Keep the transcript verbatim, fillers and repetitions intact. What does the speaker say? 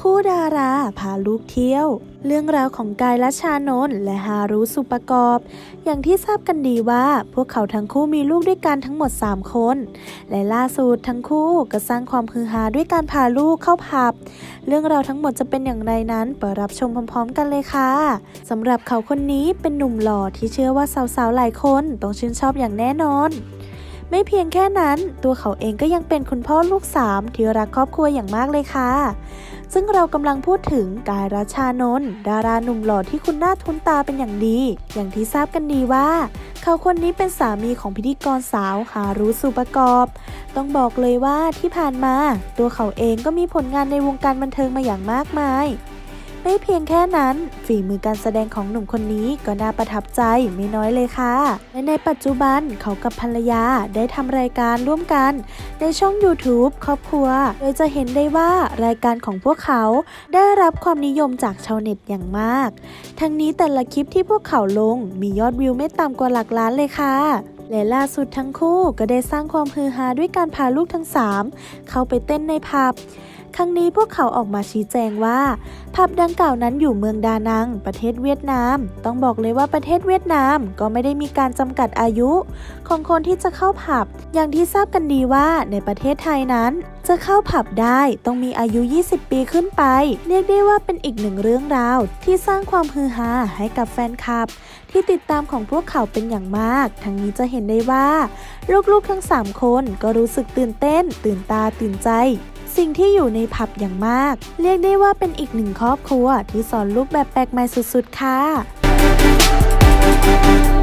คู่ดาราพาลูกเที่ยวเรื่องราวของกายและชานนท์และฮารุสุประกอบอย่างที่ทราบกันดีว่าพวกเขาทั้งคู่มีลูกด้วยกันทั้งหมดสามคนและล่าสุดทั้งคู่ก็สร้างความฮือฮาด้วยการพาลูกเข้าผับเรื่องราวทั้งหมดจะเป็นอย่างไรนั้นไปรับชมพร้อมๆกันเลยค่ะสำหรับเขาคนนี้เป็นหนุ่มหล่อที่เชื่อว่าสาวๆหลายคนต้องชื่นชอบอย่างแน่นอนไม่เพียงแค่นั้นตัวเขาเองก็ยังเป็นคุณพ่อลูกสามที่รักครอบครัวอย่างมากเลยค่ะซึ่งเรากำลังพูดถึงกายรัชชานนท์ดาราหนุ่มหล่อที่คุณหน้าคุ้นตาเป็นอย่างดีอย่างที่ทราบกันดีว่าเขาคนนี้เป็นสามีของพิธีกรสาวฮารุสุประกอบต้องบอกเลยว่าที่ผ่านมาตัวเขาเองก็มีผลงานในวงการบันเทิงมาอย่างมากมายไม่เพียงแค่นั้นฝีมือการแสดงของหนุ่มคนนี้ก็น่าประทับใจไม่น้อยเลยค่ะและในปัจจุบันเขากับภรรยาได้ทำรายการร่วมกันในช่อง ยูทูบ ครอบครัวโดยจะเห็นได้ว่ารายการของพวกเขาได้รับความนิยมจากชาวเน็ตอย่างมากทั้งนี้แต่ละคลิปที่พวกเขาลงมียอดวิวไม่ต่ำกว่าหลักล้านเลยค่ะและล่าสุดทั้งคู่ก็ได้สร้างความฮือฮาด้วยการพาลูกทั้งสามเข้าไปเต้นในผับครั้งนี้พวกเขาออกมาชี้แจงว่าผับดังกล่าวนั้นอยู่เมืองดานังประเทศเวียดนามต้องบอกเลยว่าประเทศเวียดนามก็ไม่ได้มีการจำกัดอายุของคนที่จะเข้าผับอย่างที่ทราบกันดีว่าในประเทศไทยนั้นจะเข้าผับได้ต้องมีอายุยี่สิบปีขึ้นไปเรียกได้ว่าเป็นอีกหนึ่งเรื่องราวที่สร้างความฮือฮาให้กับแฟนคลับที่ติดตามของพวกเขาเป็นอย่างมากทั้งนี้จะเห็นได้ว่าลูกๆทั้งสามคนก็รู้สึกตื่นเต้นตื่นตาตื่นใจสิ่งที่อยู่ในผับอย่างมากเรียกได้ว่าเป็นอีกหนึ่งครอบครัวที่สอนลูกแบบแปลกใหม่สุดๆค่ะ